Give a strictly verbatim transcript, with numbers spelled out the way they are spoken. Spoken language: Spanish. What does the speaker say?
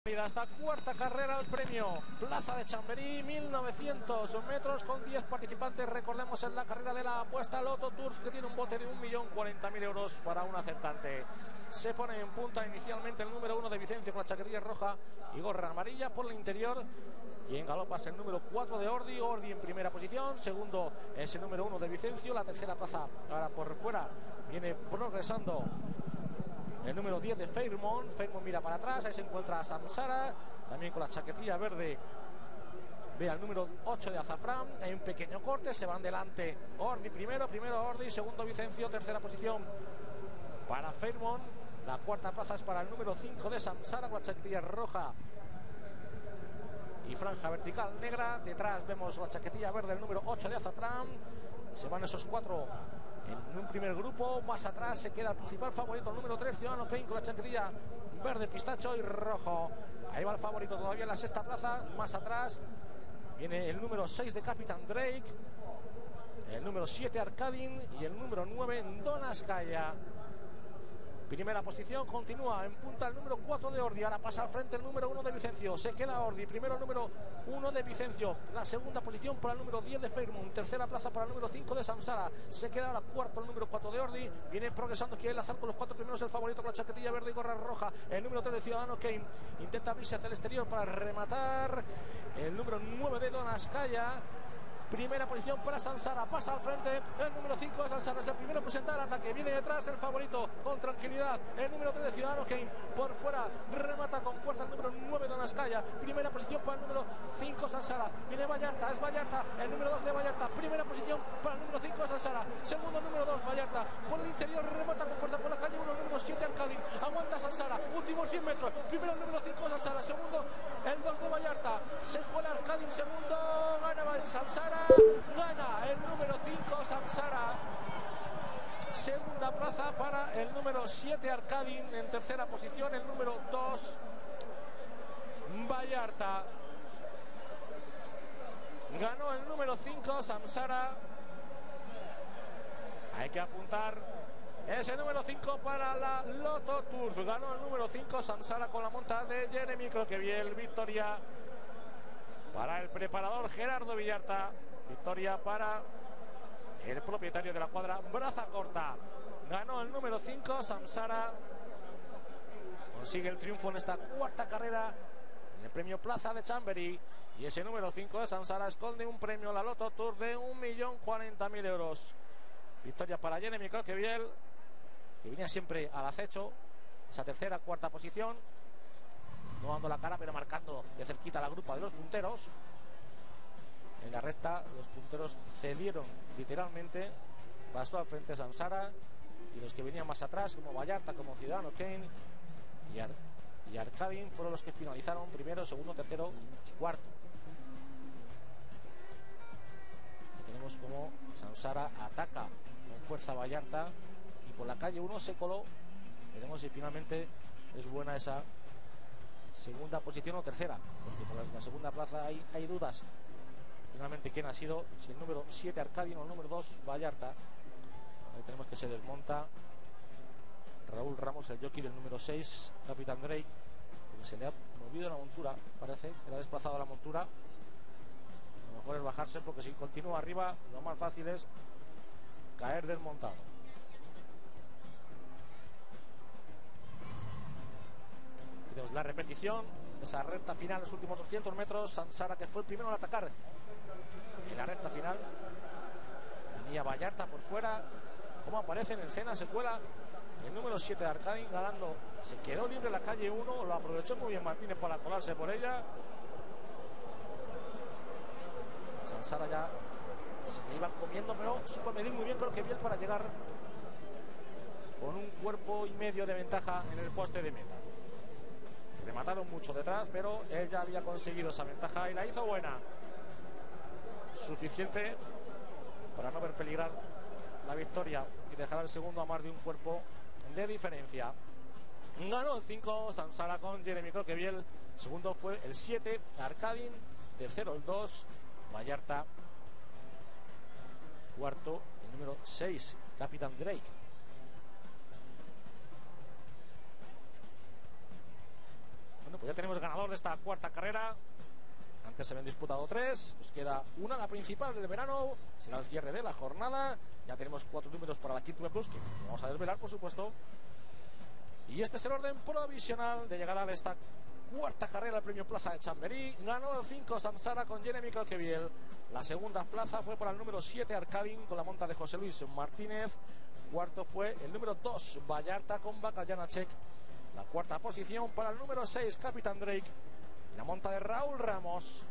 Esta cuarta carrera al premio Plaza de Chamberí, mil novecientos metros con diez participantes. Recordemos, en la carrera de la apuesta Loto Tours, que tiene un bote de un millón cuarenta mil euros para un acertante. Se pone en punta inicialmente el número uno de Vicencio con la chaquetilla roja y gorra amarilla por el interior. Y en galopas el número cuatro de Ordi, Ordi en primera posición. Segundo es el número uno de Vicencio. La tercera plaza ahora por fuera viene progresando el número diez de Fairmont. Fairmont mira para atrás, ahí se encuentra Samsara, también con la chaquetilla verde. Ve al número ocho de Azafrán, hay un pequeño corte, se van delante Ordi primero, primero Ordi, segundo Vicencio, tercera posición para Fairmont. La cuarta plaza es para el número cinco de Samsara con la chaquetilla roja y franja vertical negra. Detrás vemos la chaquetilla verde, el número ocho de Azafrán. Se van esos cuatro en un primer grupo. Más atrás se queda el principal favorito, el número tres, Ciudadano Kane, con la chaquetilla verde, pistacho y rojo. Ahí va el favorito todavía en la sexta plaza. Más atrás viene el número seis de Capitán Drake, el número siete Arcadin y el número nueve Donaskaya. Primera posición, continúa en punta el número cuatro de Ordi. Ahora pasa al frente el número uno de Vicencio. Se queda Ordi. Primero el número uno de Vicencio. La segunda posición para el número diez de Fairmont. Tercera plaza para el número cinco de Samsara. Se queda ahora cuarto el número cuatro de Ordi. Viene progresando, quiere enlazar con los cuatro primeros el favorito con la chaquetilla verde y gorra roja. El número tres de Ciudadano Kane. Intenta abrirse hacia el exterior para rematar. El número nueve de Donaskaya. Primera posición para Samsara, pasa al frente el número cinco de Samsara, es el primero a presentar el ataque. Viene detrás el favorito con tranquilidad, el número tres de Ciudadano Kane. Por fuera remata con fuerza el número nueve de Donaskaya. Primera posición para el número cinco Samsara. Viene Vallarta, es Vallarta, el número dos de Vallarta. Primera posición para el número cinco de Samsara. Segundo número dos Vallarta, por el interior remata con fuerza por la calle uno, el número siete Arcadin. Aguanta Samsara, últimos cien metros. Primero el número cinco de Samsara, segundo el dos de Vallarta. Se cuela Arcadin, segundo gana Samsara. Gana el número cinco Samsara. Segunda plaza para el número siete Arcadin. En tercera posición el número dos Vallarta. Ganó el número cinco Samsara. Hay que apuntar ese número cinco para la Loto Tours. Ganó el número cinco Samsara con la monta de Jeremy Croqueviel. Victoria para el preparador Gerardo Vallarta. Victoria para el propietario de la cuadra Braza Corta. Ganó el número cinco Samsara. Consigue el triunfo en esta cuarta carrera en el premio Plaza de Chamberí. Y ese número cinco de Samsara esconde un premio, la Loto Tour, de un millón cuarenta mil euros. Victoria para Jeremy Croqueviel, que venía siempre al acecho. Esa tercera, cuarta posición, no dando la cara, pero marcando de cerquita la grupa de los punteros. En la recta los punteros cedieron literalmente, pasó al frente Samsara, y los que venían más atrás, como Vallarta, como Ciudadano Kane y, Ar y Arcadin, fueron los que finalizaron primero, segundo, tercero y cuarto. Y tenemos como Samsara ataca con fuerza a Vallarta, y por la calle uno se coló. Veremos si finalmente es buena esa segunda posición o tercera, porque por la segunda plaza hay, hay dudas finalmente quién ha sido, si el número siete Arcadin o el número dos Vallarta. Ahí tenemos que se desmonta Raúl Ramos, el jockey del número seis Capitán Drake, porque se le ha movido la montura, parece, se le ha desplazado la montura. Lo mejor es bajarse, porque si continúa arriba lo más fácil es caer desmontado. Tenemos la repetición, esa recta final, los últimos doscientos metros. Samsara, que fue el primero en atacar en la recta final. Venía Vallarta por fuera. Como aparece en escena, se cuela el número siete de Arcadin ganando. Se quedó libre la calle uno, lo aprovechó muy bien Martínez para colarse por ella. Samsara ya se le iban comiendo, pero supo medir muy bien, creo que bien, para llegar con un cuerpo y medio de ventaja en el poste de meta. Remataron mucho detrás, pero él ya había conseguido esa ventaja y la hizo buena. Suficiente para no ver peligrar la victoria y dejar al segundo a más de un cuerpo de diferencia. Ganó el cinco Samsara con Jeremy Croqueviel. Segundo fue el siete Arcadin. Tercero el dos Vallarta. Cuarto el número seis Capitán Drake. pues ya tenemos ganador de esta cuarta carrera. Antes se habían disputado tres, nos queda una, la principal del verano, será el cierre de la jornada. Ya tenemos cuatro números para la Quintuple Plus, que vamos a desvelar, por supuesto. Y este es el orden provisional de llegada de esta cuarta carrera del premio Plaza de Chamberí. Ganó el cinco Samsara con Jeremy Croqueviel. La segunda plaza fue para el número siete Arcadin con la monta de José Luis Martínez. Cuarto fue el número dos Vallarta con Bakajanacek. La cuarta posición para el número seis Capitán Drake y la monta de Raúl Ramos.